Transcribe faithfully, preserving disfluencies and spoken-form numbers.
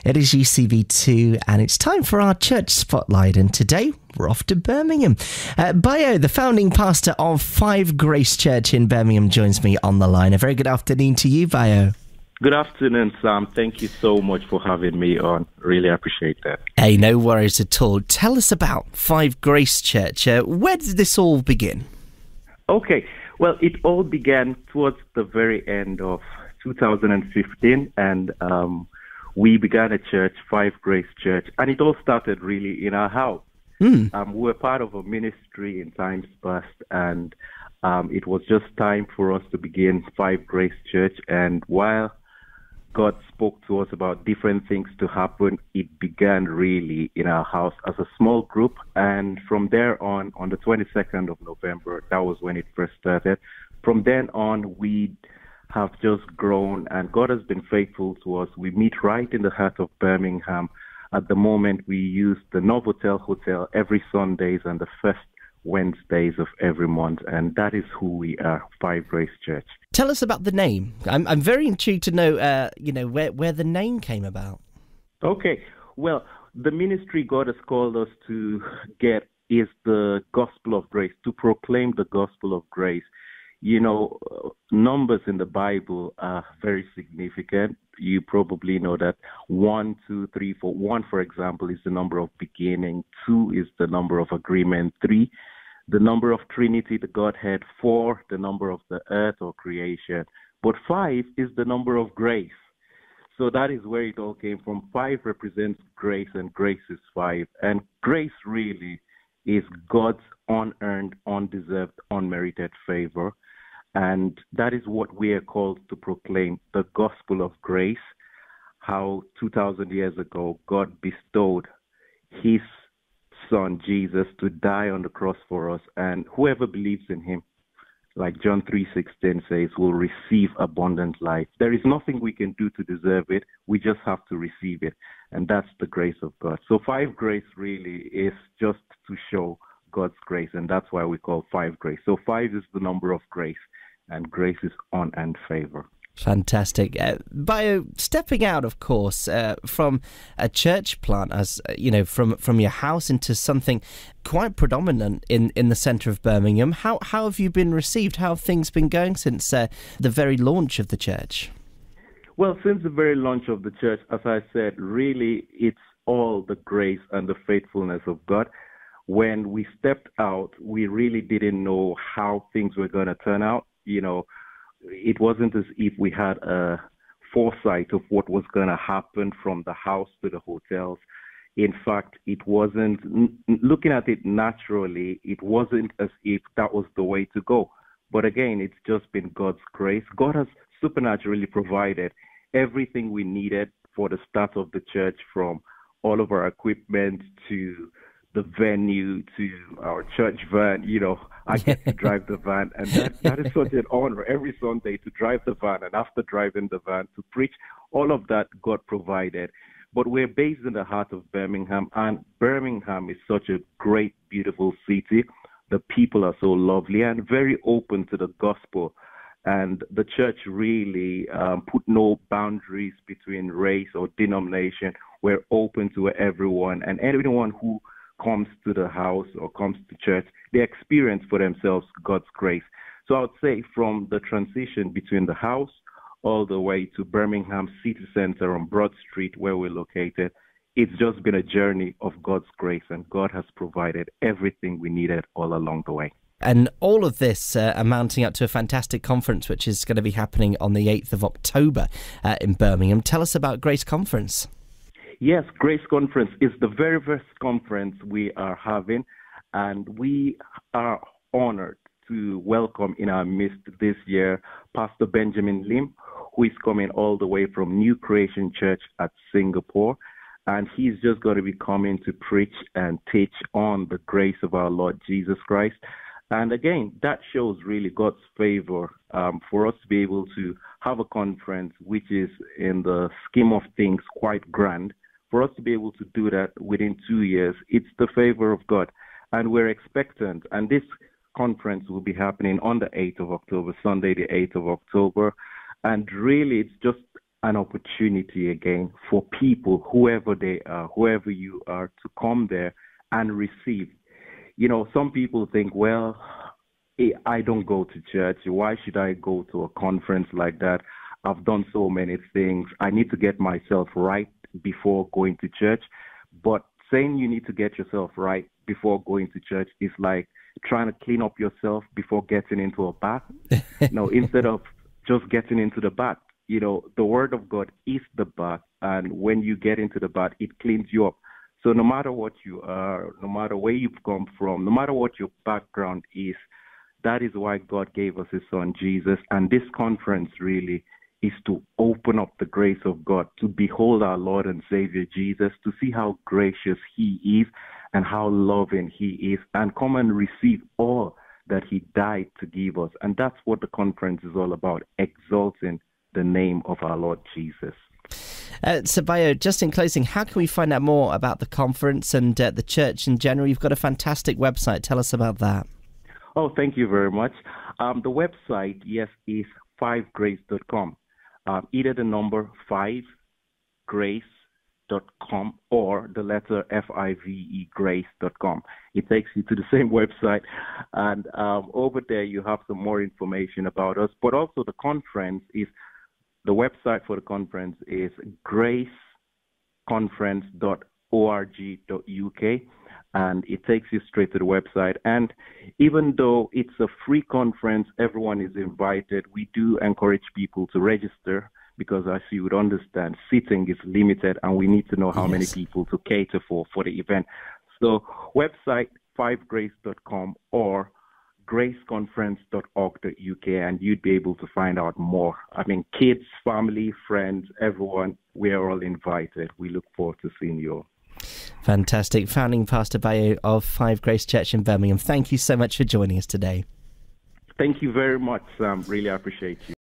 It is U C B two and it's time for our church spotlight, and today we're off to Birmingham. Uh, Bayo, the founding pastor of Five Grace Church in Birmingham, joins me on the line. A very good afternoon to you, Bayo. Good afternoon, Sam. Thank you so much for having me on. Really appreciate that. Hey, no worries at all. Tell us about Five Grace Church. Uh, where did this all begin? Okay. Well, it all began towards the very end of two thousand fifteen, and um, we began a church, Five Grace Church, and it all started really in our house. Mm. Um, we were part of a ministry in times past, and um, it was just time for us to begin Five Grace Church. And while God spoke to us about different things to happen, it began really in our house as a small group. And from there on, on the twenty-second of November, that was when it first started. From then on, we have just grown, and God has been faithful to us. We meet right in the heart of Birmingham. At the moment, we use the Novotel Hotel every Sundays and the first Wednesdays of every month, and that is who we are, Five Grace Church. Tell us about the name. I'm I'm very intrigued to know, uh, you know, where where the name came about. Okay, well, the ministry God has called us to get is the gospel of grace, to proclaim the gospel of grace. You know, numbers in the Bible are very significant. You probably know that one, two, three, four. One, for example, is the number of beginning. Two is the number of agreement. Three, the number of Trinity, the Godhead. Four, the number of the earth or creation. But five is the number of grace. So that is where it all came from. Five represents grace, and grace is five. And grace really is God's unearned, undeserved, unmerited favor. And that is what we are called to proclaim, the gospel of grace, how two thousand years ago God bestowed his son Jesus to die on the cross for us. And whoever believes in him, like John three sixteen says, will receive abundant life. There is nothing we can do to deserve it. We just have to receive it. And that's the grace of God. So Five Grace really is just to show God's grace. And that's why we call Five Grace. So five is the number of grace, and grace is unearned favor. Fantastic. Uh, Bayo, stepping out, of course, uh, from a church plant, as uh, you know, from from your house into something quite predominant in, in the centre of Birmingham. How how have you been received? How have things been going since uh, the very launch of the church? Well, since the very launch of the church, as I said, really it's all the grace and the faithfulness of God. When we stepped out, we really didn't know how things were going to turn out. You know, it wasn't as if we had a foresight of what was going to happen from the house to the hotels. In fact, it wasn't, looking at it naturally, it wasn't as if that was the way to go. But again, it's just been God's grace. God has supernaturally provided everything we needed for the start of the church, from all of our equipment to the venue to our church van. You know, I get to drive the van, and that, that is such an honor every Sunday to drive the van, and after driving the van to preach. All of that God provided. But we're based in the heart of Birmingham, and Birmingham is such a great, beautiful city. The people are so lovely and very open to the gospel. And the church really um, put no boundaries between race or denomination. We're open to everyone, and anyone who comes to the house or comes to church, they experience for themselves God's grace. So I would say from the transition between the house all the way to Birmingham City Center on Broad Street, where we're located, it's just been a journey of God's grace, and God has provided everything we needed all along the way. And all of this uh, amounting up to a fantastic conference, which is going to be happening on the eighth of October uh, in Birmingham. Tell us about Grace Conference. Yes, Grace Conference is the very first conference we are having, and we are honored to welcome in our midst this year Pastor Benjamin Lim, who is coming all the way from New Creation Church at Singapore. And he's just going to be coming to preach and teach on the grace of our Lord Jesus Christ. And again, that shows really God's favor um, for us to be able to have a conference which is, in the scheme of things, quite grand. For us to be able to do that within two years, it's the favor of God. And we're expectant. And this conference will be happening on the eighth of October, Sunday the eighth of October. And really, it's just an opportunity again for people, whoever they are, whoever you are, to come there and receive. You know, some people think, well, I don't go to church. Why should I go to a conference like that? I've done so many things. I need to get myself right before going to church. But saying you need to get yourself right before going to church is like trying to clean up yourself before getting into a bath. No, instead of just getting into the bath, you know, the word of God is the bath. And when you get into the bath, it cleans you up. So no matter what you are, no matter where you've come from, no matter what your background is, that is why God gave us his son, Jesus. And this conference really is to open up the grace of God, to behold our Lord and Savior Jesus, to see how gracious he is and how loving he is, and come and receive all that he died to give us. And that's what the conference is all about, exalting the name of our Lord Jesus. Uh, Ceballo, just in closing, how can we find out more about the conference and uh, the church in general? You've got a fantastic website. Tell us about that. Oh, thank you very much. Um, the website, yes, is five grace dot com. Um, either the number five grace dot com or the letter F I V E grace dot com. It takes you to the same website. And um, over there, you have some more information about us. But also the conference is, the website for the conference is grace conference dot org dot U K. And it takes you straight to the website. And even though it's a free conference, everyone is invited. We do encourage people to register because, as you would understand, seating is limited and we need to know how yes. many people to cater for for the event. So website five grace dot com or grace conference dot org dot U K, and you'd be able to find out more. I mean, kids, family, friends, everyone, we are all invited. We look forward to seeing you all. Fantastic. Founding Pastor Bayo of Five Grace Church in Birmingham. Thank you so much for joining us today. Thank you very much, Sam. Really appreciate you.